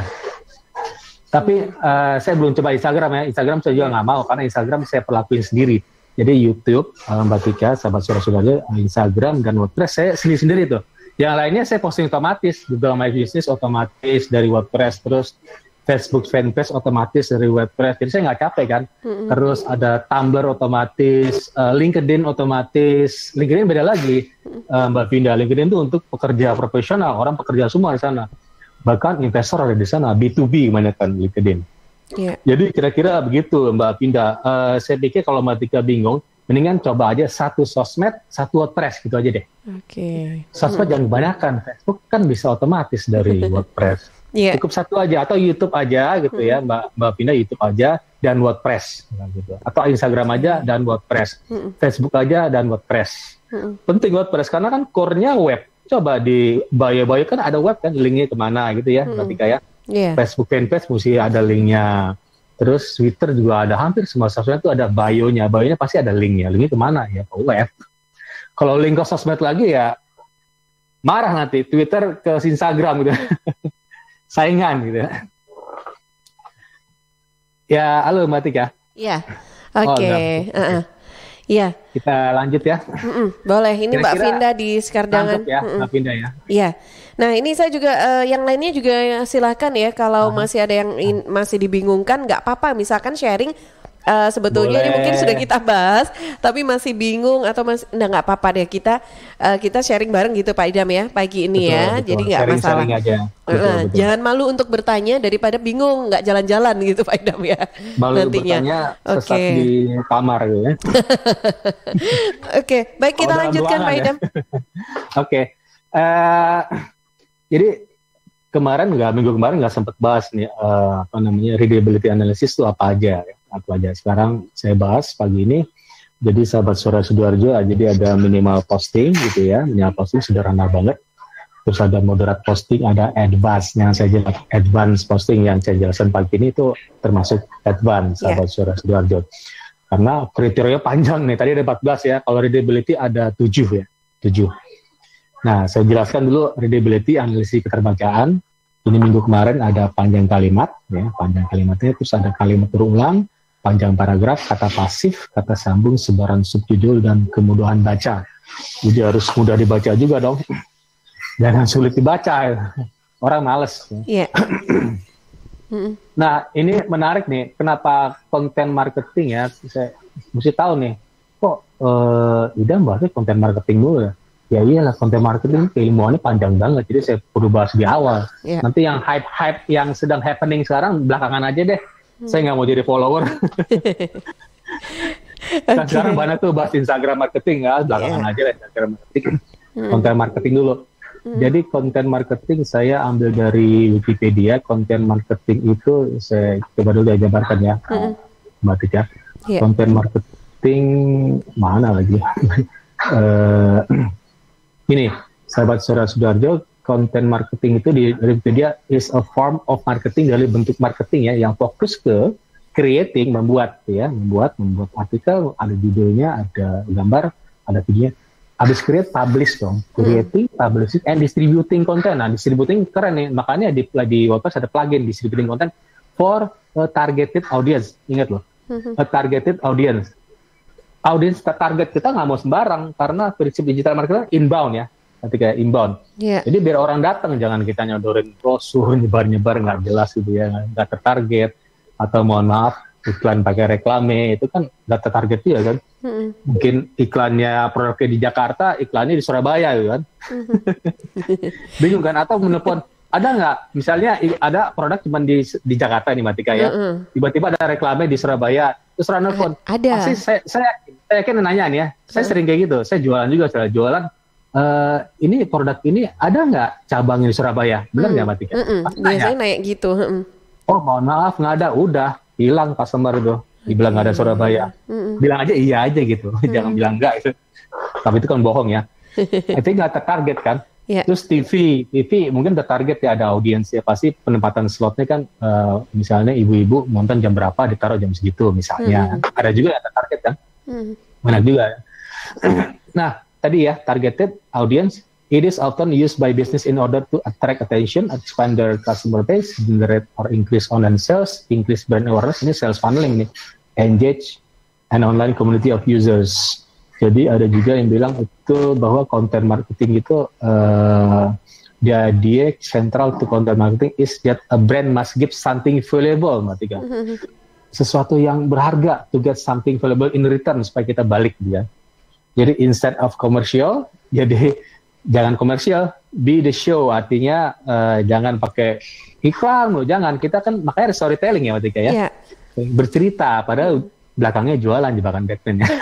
Tapi saya belum coba Instagram ya. Instagram saya juga nggak mau, karena Instagram saya perlakuin sendiri. Jadi YouTube, Mbak Tika, sahabat suara-suara, Instagram dan WordPress saya sendiri-sendiri tuh. Yang lainnya saya posting otomatis. Google My Business otomatis dari WordPress, terus Facebook fanpage otomatis dari WordPress, jadi saya nggak capek kan. Terus ada Tumblr otomatis, LinkedIn otomatis. LinkedIn beda lagi, Mbak Vinda. LinkedIn itu untuk pekerja profesional, orang pekerja semua di sana. Bahkan investor ada di sana, B2B kebanyakan LinkedIn. Jadi kira-kira begitu Mbak Vinda. Saya pikir kalau Mbak Tika bingung, mendingan coba aja satu sosmed, satu WordPress gitu aja deh. Sosmed jangan kebanyakan, Facebook kan bisa otomatis dari WordPress. Cukup satu aja, atau YouTube aja gitu ya, Mbak Vinda, YouTube aja dan WordPress gitu. Atau Instagram aja dan WordPress, Facebook aja dan WordPress. Penting WordPress karena kan core-nya web. Coba di bio-bio kan ada web kan, linknya kemana gitu ya, Mbak Tika ya. Facebook fanpage mesti ada linknya. Terus Twitter juga ada, hampir semua sosmed itu ada bio-nya. Bio-nya pasti ada linknya. Linknya kemana ya? Ke web. Kalau link ke sosmed lagi ya marah nanti. Twitter ke Instagram gitu. Saingan gitu ya. Ya, halo Mbak Tika. Iya, oke. Iya. Kita lanjut ya. Boleh, ini Mbak Vinda di Sekardangan. Ya, Mbak Vinda ya. Iya. Nah ini saya juga, yang lainnya juga silakan ya. Kalau masih ada yang masih dibingungkan, nggak apa-apa. Misalkan sharing. Sebetulnya ini mungkin sudah kita bahas, tapi masih bingung atau masih nggak apa-apa deh, kita sharing bareng gitu Pak Idam ya pagi ini. Betul. Jadi nggak masalah. Aja. Betul. Jangan malu untuk bertanya daripada bingung nggak jalan-jalan gitu Pak Idam ya. Malu bertanya sesat di kamar gitu ya. Oke, baik kita lanjutkan Pak Idam. Oke. Jadi minggu kemarin nggak sempat bahas nih readability analysis itu apa aja ya. Sekarang saya bahas pagi ini. Jadi sahabat suara Sidoarjo, jadi ada minimal posting gitu ya. Minimal posting sederhana banget. Terus ada moderate posting, ada advance. Yang saya jelaskan advance posting yang saya jelaskan pagi ini itu termasuk advance sahabat suara Sidoarjo. Karena kriteria panjang nih, tadi ada 14 ya, kalau readability ada 7 ya, 7. Nah, saya jelaskan dulu readability, analisis keterbacaan. Ini minggu kemarin ada panjang kalimat, ya, panjang kalimatnya, terus ada kalimat berulang, panjang paragraf, kata pasif, kata sambung, sebaran subjudul, dan kemudahan baca. Jadi harus mudah dibaca juga dong. Jangan sulit dibaca, orang males. Iya. Nah, ini menarik nih, kenapa konten marketing ya, saya mesti tahu nih, kok Idam bahasnya konten marketing dulu ya? Ya iyalah, konten marketing keilmuannya panjang banget, jadi saya perlu bahas di awal. Yeah. Nanti yang hype-hype yang sedang happening sekarang, belakangan aja deh. Saya nggak mau jadi follower. Nah, sekarang banyak tuh bahas Instagram marketing, ya, belakangan aja lah Instagram marketing. Konten marketing dulu. Jadi konten marketing saya ambil dari Wikipedia. Konten marketing itu saya coba dulu jabarkan ya, Mbak Tika. Konten marketing mana lagi? Ini, sahabat Suara Sidoarjo, konten marketing itu di Wikipedia is a form of marketing, dari bentuk marketing ya, yang fokus ke creating, membuat artikel, ada judulnya, ada gambar, ada videonya. Habis create, publish dong. Creating, publishing, and distributing content. Nah, distributing keren nih. Makanya di WordPress ada plugin distributing content for a targeted audience. Ingat loh, a targeted audience. Audience target kita nggak mau sembarang, karena prinsip digital marketing inbound ya. Ketika inbound. Jadi biar orang datang, jangan kita nyodorin brosur, nyebar-nyebar nggak jelas gitu ya, nggak tertarget. Atau mohon maaf, iklan pakai reklame, itu kan nggak tertarget ya kan. Mungkin iklannya produknya di Jakarta, iklannya di Surabaya gitu kan. Bingung kan? Atau menelpon, ada nggak, misalnya ada produk cuma di Jakarta nih Matika ya, tiba-tiba ada reklame di Surabaya, terus orang nelpon. Ada. Pasti saya yakin nanya nih ya, saya sering kayak gitu, saya jualan juga, saya jualan, ini produk ini ada nggak cabangnya di Surabaya, benar nggak Matika? Biasanya nanya gitu. Oh mohon maaf, nggak ada, udah hilang customer itu. Dibilang nggak ada Surabaya, bilang aja iya aja gitu, jangan bilang enggak itu. Tapi itu kan bohong ya. Itu nggak tertarget kan. Terus TV mungkin tertarget ya, ada audiens ya, pasti penempatan slotnya kan, misalnya ibu-ibu nonton jam berapa, ditaruh jam segitu misalnya. Ada juga yang tertarget kan, banyak juga. Nah tadi ya, targeted audience. It is often used by business in order to attract attention, expand their customer base, generate or increase online sales, increase brand awareness. Ini sales funneling nih, engage an online community of users. Jadi ada juga yang bilang itu bahwa content marketing itu the idea central to content marketing is that a brand must give something valuable, Matika. Sesuatu yang berharga, to get something valuable in return, supaya kita balik dia. Jadi instead of commercial, jadi jangan komersial, be the show, artinya jangan pakai iklan loh, jangan. Kita kan makanya storytelling ya Matika ya, bercerita, padahal belakangnya jualan, jebakan Batman ya.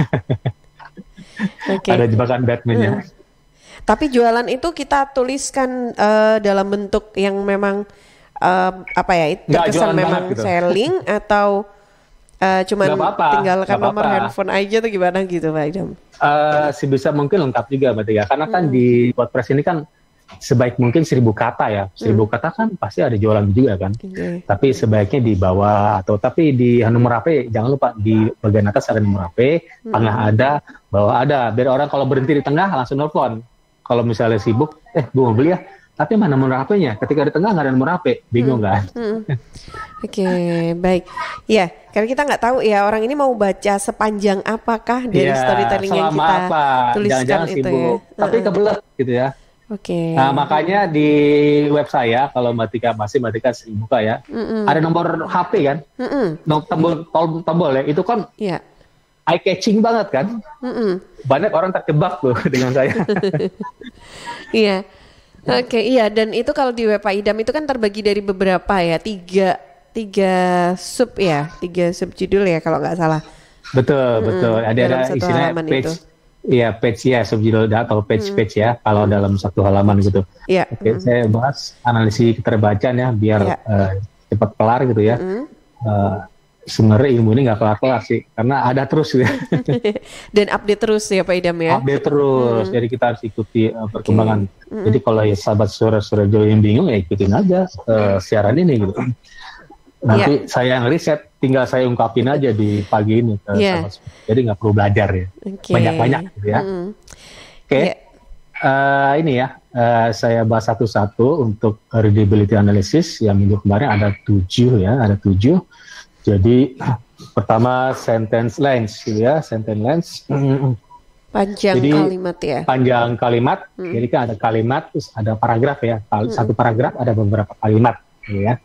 Ada jebakan Batman ya. Tapi jualan itu kita tuliskan dalam bentuk yang memang apa ya, terkesan memang gitu, selling atau cuman tinggalkan nomor handphone aja tuh gimana gitu Pak Idam? Sebisa mungkin lengkap juga berarti ya, karena kan di WordPress ini kan sebaik mungkin 1000 kata ya, 1000 kata kan pasti ada jualan juga kan. Tapi sebaiknya di bawah, atau tapi di nomor HP jangan lupa di bagian atas ada nomor HP, tengah ada, bawah ada, biar orang kalau berhenti di tengah langsung nelfon. Kalau misalnya sibuk, gue mau beli ya, tapi mana nomor HP-nya? Ketika di tengah nggak ada nomor HP, bingung kan? Oke, baik. Ya, karena kita nggak tahu ya orang ini mau baca sepanjang apakah dari storytelling yang kita tuliskan jangan itu sibuk. Ya. Tapi kebelet gitu ya. Nah makanya di web saya, kalau Mbak Tika sering buka ya, ada nomor HP kan, tombol ya, itu kan eye catching banget kan, banyak orang terjebak tuh dengan saya. Iya. Oke, iya, dan itu kalau di web Pak Idam itu kan terbagi dari beberapa ya, tiga sub ya, 3 subjudul ya kalau nggak salah. Betul. Ada istilahnya page, page ya, subjudul atau page ya, kalau dalam satu halaman gitu. Oke, saya bahas analisis keterbacaan ya, biar cepat kelar gitu ya. Sebenarnya ilmu ini nggak kelar-kelar sih, karena ada terus ya. Dan update terus ya Pak Idam ya. Update terus, jadi kita harus ikuti perkembangan. Jadi kalau ya sahabat suara-suara yang bingung ya ikutin aja siaran ini gitu. Nanti saya yang riset, tinggal saya ungkapin aja di pagi ini ke sahabat. Jadi nggak perlu belajar ya, banyak-banyak gitu ya. Ini ya, saya bahas satu-satu untuk readability analysis yang minggu kemarin ada 7 ya, ada 7. Jadi pertama sentence length gitu ya, sentence length. Panjang jadi, kalimat ya. Panjang kalimat, jadi kan ada kalimat, terus ada paragraf ya. Satu paragraf ada beberapa kalimat gitu ya.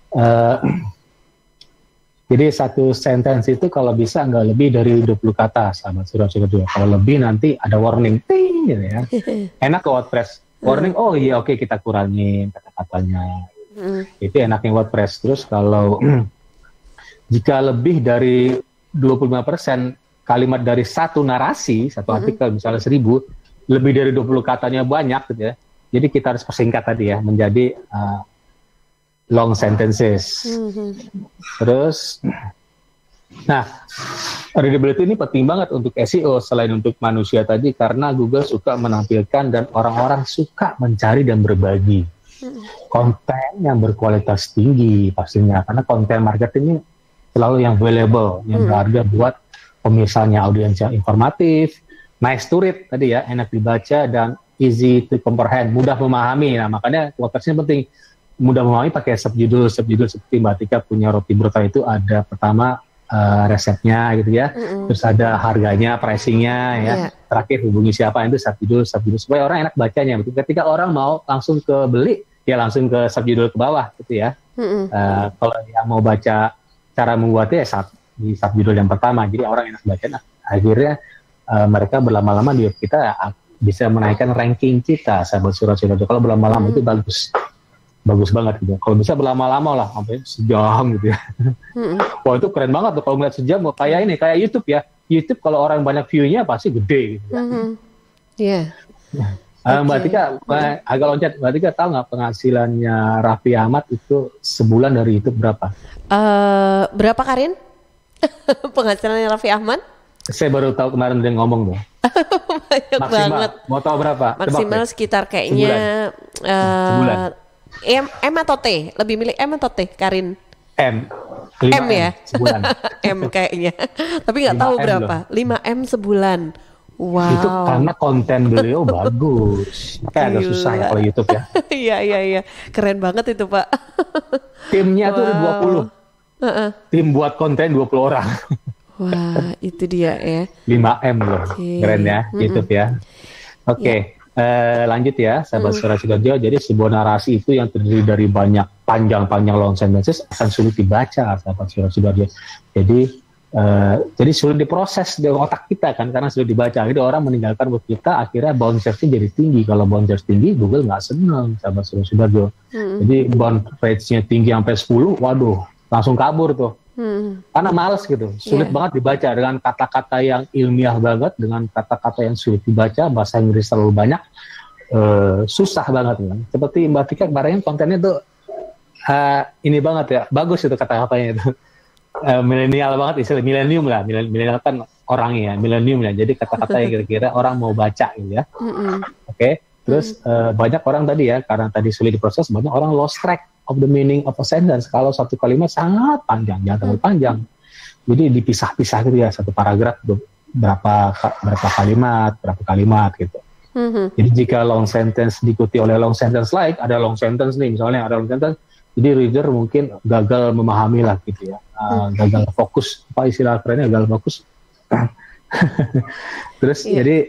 Jadi satu sentence itu kalau bisa nggak lebih dari 20 kata, sahabat Surya. Kalau lebih nanti ada warning, ting, gitu ya. Enak ke WordPress. Warning, oh iya oke, kita kurangin kata-katanya. Itu enaknya WordPress. Terus kalau jika lebih dari 25% kalimat dari satu narasi, satu artikel misalnya 1000, lebih dari 20 katanya banyak gitu ya. Jadi kita harus persingkat tadi ya, menjadi long sentences. Terus, nah, readability ini penting banget untuk SEO selain untuk manusia tadi, karena Google suka menampilkan dan orang-orang suka mencari dan berbagi konten yang berkualitas tinggi pastinya, karena konten marketing ini selalu yang valuable, yang berharga buat pemirsaanya, audiens yang informatif, nice to read tadi ya, enak dibaca dan easy to comprehend, mudah memahami. Nah, makanya WordPress-nya penting. Mudah memahami pakai subjudul seperti Mbak Tika punya roti brutal itu ada pertama resepnya gitu ya, terus ada harganya, pricingnya ya, terakhir hubungi siapa, itu subjudul supaya orang enak bacanya. Ketika orang mau langsung ke beli, ya langsung ke subjudul ke bawah gitu ya. Kalau yang mau baca cara membuatnya di subjudul yang pertama, jadi orang enak baca. Nah, akhirnya mereka berlama-lama kita bisa menaikkan ranking kita, sahabat Surya. Kalau berlama-lama itu bagus banget gitu. Kalau bisa berlama-lama lah, sampai sejam gitu ya. Wah itu keren banget tuh kalau ngeliat sejam. Kayak YouTube ya. YouTube kalau orang banyak view-nya pasti gede gitu ya. Mbak Tika, agak loncat. Mbak Tika tahu nggak penghasilannya Raffi Ahmad itu sebulan dari YouTube berapa? Berapa Karin? Penghasilannya Raffi Ahmad? Saya baru tahu kemarin dia ngomong tuh. Banyak maksimal, banget. Mau tahu berapa? Maksimal sekitar kayaknya sebulan. M atau T? Lebih milih M atau T, Karin? M ya? Sebulan. M kayaknya. Tapi nggak tahu berapa. 5M sebulan. Wow. Itu karena konten beliau bagus. Makanya agak susah ya kalau YouTube ya. Iya. Keren banget itu, Pak. Timnya tuh 20. Tim buat konten 20 orang. Wah, itu dia ya. 5M loh. Keren ya, YouTube ya. Oke. Lanjut ya, sahabat Surya Sidoarjo. Jadi sebuah narasi itu yang terdiri dari banyak panjang-panjang long sentences akan sulit dibaca, sahabat Surya Sidoarjo. Jadi sulit diproses di otak kita kan, karena sulit dibaca. Jadi orang meninggalkan web kita, akhirnya bounce rate-nya jadi tinggi. Kalau bounce rate tinggi, Google nggak senang, sahabat Surya Sidoarjo. Jadi bounce rate-nya tinggi sampai 10, waduh, langsung kabur tuh. Karena males gitu, sulit banget dibaca dengan kata-kata yang ilmiah banget, dengan kata-kata yang sulit dibaca, bahasa Inggris terlalu banyak, susah banget kan. Seperti Mbak Tika kemarin kontennya tuh ini banget ya, bagus itu kata-katanya itu, milenial banget, istilah milenium lah, milenial kan orangnya, milenium ya, jadi kata-kata yang kira-kira orang mau baca gitu ya. Oke. Terus banyak orang tadi ya, karena tadi sulit diproses, banyak orang lost track of the meaning of a sentence. Kalau satu kalimat sangat panjang, jangan terlalu panjang. Jadi dipisah-pisah gitu ya, satu paragraf berapa kalimat gitu. Jadi jika long sentence diikuti oleh long sentence ada long sentence nih, misalnya ada long sentence, jadi reader mungkin gagal memahami lah gitu ya, gagal fokus, apa istilah kerennya, gagal fokus. Terus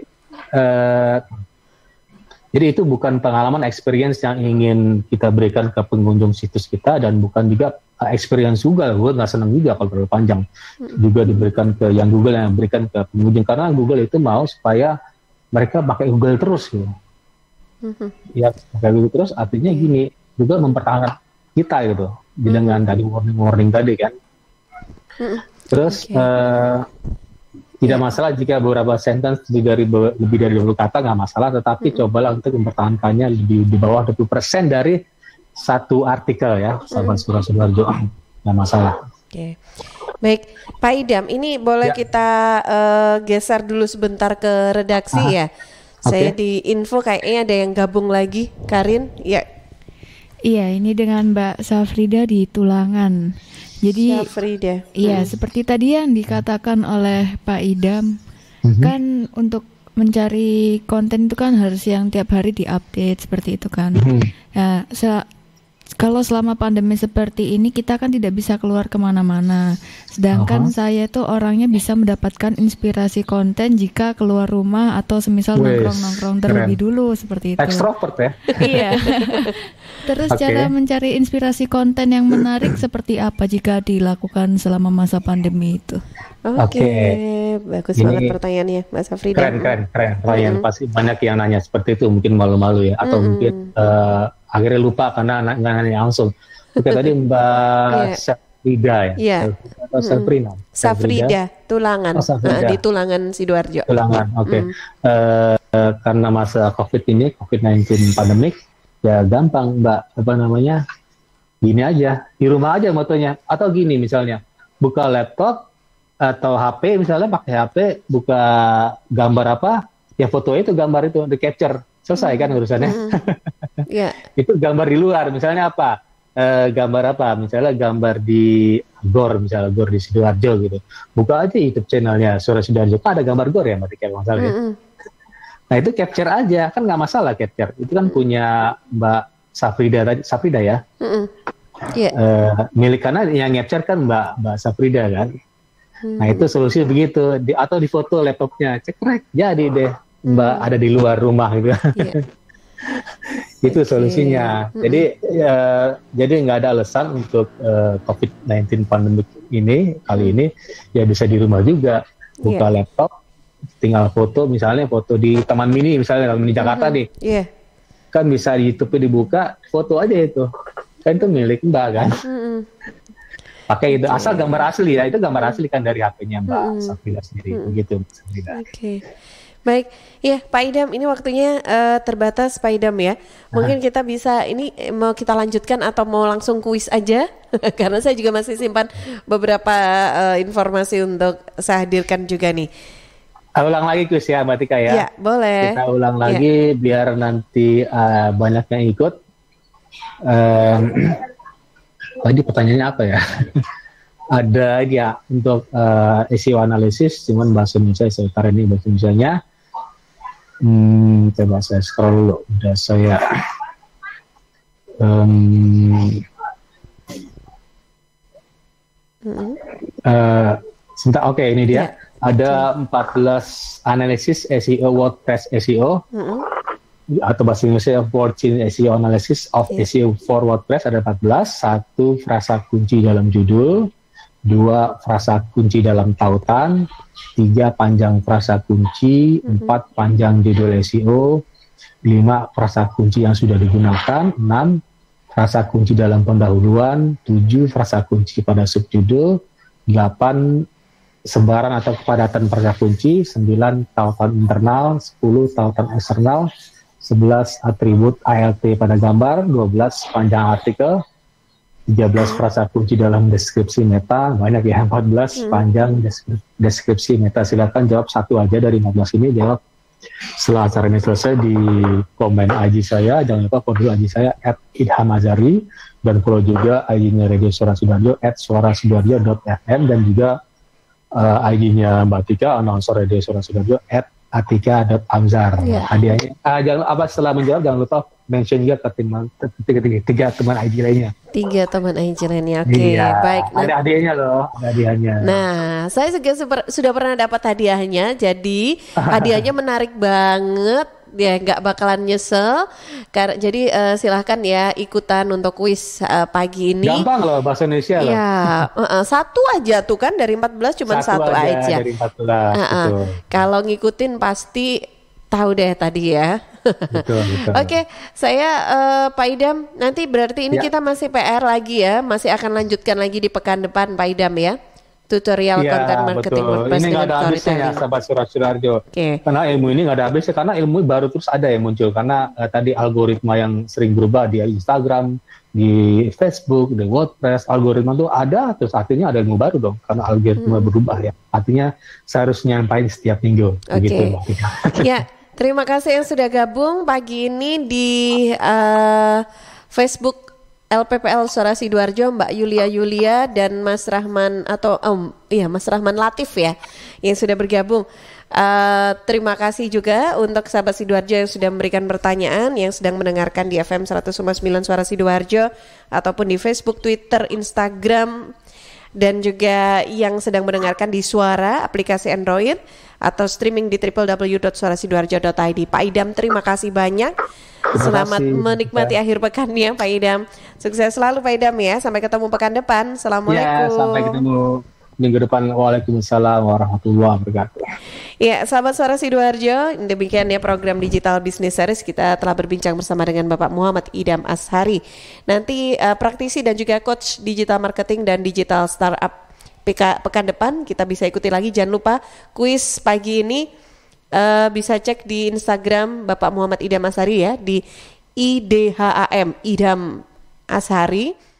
jadi itu bukan pengalaman experience yang ingin kita berikan ke pengunjung situs kita, dan bukan juga experience Google nggak senang juga kalau terlalu panjang. Juga diberikan ke yang Google yang berikan ke pengunjung, karena Google itu mau supaya mereka pakai Google terus gitu. Ya, pakai Google terus artinya gini, Google mempertahankan kita gitu, dengan tadi warning tadi kan. Terus tidak masalah jika beberapa sentence lebih dari 20 kata, nggak masalah, tetapi cobalah untuk mempertahankannya di bawah 20% dari satu artikel ya, sahabat Surya Sidoarjo, nggak masalah. Oke. Baik, Pak Idam, ini boleh kita geser dulu sebentar ke redaksi ya. Saya di info kayaknya ada yang gabung lagi, Karin, ya. Iya, ini dengan Mbak Safrida di Tulangan. Jadi, Safrida. Iya, seperti tadi yang dikatakan oleh Pak Idam, kan untuk mencari konten itu kan harus yang tiap hari diupdate seperti itu kan. Ya, kalau selama pandemi seperti ini kita kan tidak bisa keluar kemana-mana. Sedangkan saya itu orangnya bisa mendapatkan inspirasi konten jika keluar rumah atau semisal nongkrong-nongkrong terlebih dulu seperti itu. Extrovert ya? Iya. Terus cara mencari inspirasi konten yang menarik seperti apa jika dilakukan selama masa pandemi itu? Oke. Bagus banget pertanyaannya, Mbak Safrida. Keren. Ryan pasti banyak yang nanya seperti itu, mungkin malu-malu ya, atau mungkin akhirnya lupa karena nggak nanya langsung. Oke, tadi Mbak Safrida ya? Safrida, Tulangan. Di Tulangan Sidoarjo. Tulangan, oke. Karena masa COVID-19 pandemik, ya gampang Mbak, gini aja, di rumah aja motonya. Atau gini misalnya, buka laptop atau HP misalnya, pakai HP, buka gambar apa, ya foto itu gambar itu, di capture, selesai kan urusannya. Itu gambar di luar, misalnya apa, gambar apa, misalnya gambar di GOR, misalnya GOR di Sidoarjo gitu, buka aja YouTube channelnya Suara Sidoarjo, ada gambar GOR ya Mbak Tika, misalnya. Nah itu capture aja, kan nggak masalah capture, itu kan punya Mbak Safrida ya, milik karena yang capture kan Mbak Safrida kan. Nah itu solusi begitu, atau di foto laptopnya, cekrek, jadi deh Mbak ada di luar rumah gitu. Itu solusinya. Jadi nggak ada alasan untuk COVID-19 pandemik ini kali ini, ya bisa di rumah juga, buka laptop, tinggal foto, misalnya foto di Taman Mini misalnya, Taman Mini Jakarta nih, kan bisa di YouTube dibuka, foto aja itu, kan itu milik Mbak kan. Pakai itu, asal gambar asli ya, itu gambar asli kan dari HP-nya Mbak Safrida sendiri, begitu Mbak Safrida. Baik, ya Pak Idam, ini waktunya terbatas Pak Idam ya. Mungkin kita bisa, ini mau kita lanjutkan atau mau langsung kuis aja? Karena saya juga masih simpan beberapa informasi untuk saya hadirkan juga nih. Ulang lagi kuis ya Mbak Tika ya? Ya, boleh. Kita ulang lagi biar nanti banyak yang ikut. Tadi pertanyaannya apa ya? Ada ya untuk SEO analisis, cuman bahasa Indonesia saya taruh ini bahasa Indonesianya. Coba saya scroll dulu. Udah saya sebentar, oke, ini dia. Ada 14 analisis SEO WordPress SEO. Atau bahasa Indonesia 14 SEO analysis of SEO for WordPress, ada 14. 1 frasa kunci dalam judul, 2 frasa kunci dalam tautan, 3 panjang frasa kunci, 4 panjang judul SEO, 5 frasa kunci yang sudah digunakan, 6 frasa kunci dalam pendahuluan, 7 frasa kunci pada subjudul, 8 sebaran atau kepadatan frasa kunci, 9 tautan internal, 10 tautan eksternal, 11 atribut ALT pada gambar, 12 panjang artikel, 13 frasa kunci dalam deskripsi meta, banyak ya, 14 panjang deskripsi meta. Silakan jawab satu aja dari 15 ini, jawab setelah acara ini selesai di komen IG saya. Jangan lupa follow IG saya @idhamazari, dan follow juga IG-nya Radio Suara Sidoarjo @suarasidoarjo.fm, dan juga IG-nya Mbak Tika, announcer Radio Suara Sidoarjo @atika.amzar. Hadiahnya jangan apa, setelah menjawab jangan lupa mention juga ke tiga teman IG lainnya. 3 teman IG lainnya. Oke, baik. Ada hadiahnya loh, ada hadiahnya. Nah, saya juga sudah pernah dapat hadiahnya. Jadi hadiahnya menarik banget. Ya, nggak bakalan nyesel. Jadi silahkan ya ikutan untuk kuis pagi ini. Gampang loh, bahasa Indonesia loh. Ya, satu aja tuh kan, dari 14 cuma satu aja. Dari 14. Kalau ngikutin pasti tahu deh tadi ya. Betul. Oke, saya Pak Idam, nanti berarti ini kita masih PR lagi ya, masih akan lanjutkan lagi di pekan depan Pak Idam ya. Tutorial konten marketing WordPress ini nggak ada habisnya ya, sahabat Suara Sidoarjo. Karena ilmu ini nggak ada habisnya, karena ilmu baru terus ada yang muncul. Karena tadi algoritma yang sering berubah di Instagram, di Facebook, di WordPress, algoritma itu ada, terus artinya ada ilmu baru dong. Karena algoritma berubah ya. Artinya saya harus nyampain setiap minggu. Begitu, Mbak Tika. Ya, terima kasih yang sudah gabung pagi ini di Facebook LPPL Suara Sidoarjo, Mbak Yulia dan Mas Rahman Mas Rahman Latif ya yang sudah bergabung. Terima kasih juga untuk sahabat Sidoarjo yang sudah memberikan pertanyaan, yang sedang mendengarkan di FM 100,9 Suara Sidoarjo ataupun di Facebook, Twitter, Instagram, dan juga yang sedang mendengarkan di Suara aplikasi Android atau streaming di www.suarasidoarjo.id. Pak Idam, terima kasih banyak. Selamat menikmati akhir pekannya Pak Idam. Sukses selalu Pak Idam ya. Sampai ketemu pekan depan. Assalamualaikum. Ya, sampai ketemu minggu depan. Waalaikumsalam warahmatullahi wabarakatuh. Ya, sahabat Suara Sidoarjo, demikian ya program Digital Business Series. Kita telah berbincang bersama dengan Bapak Muhammad Idam Ashari. Nanti praktisi dan juga coach digital marketing dan digital startup pekan depan kita bisa ikuti lagi. Jangan lupa kuis pagi ini bisa cek di Instagram Bapak Muhammad Idam Ashari ya, di IDHAM Idam Ashari.